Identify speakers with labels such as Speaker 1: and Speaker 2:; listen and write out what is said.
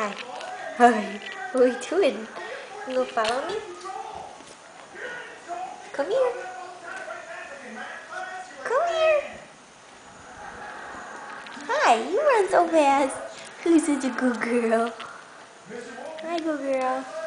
Speaker 1: Hi. Hi. What are you doing? You gonna follow me? Come here. Come here. Hi. You run so fast. You're such a good girl. Hi, good girl.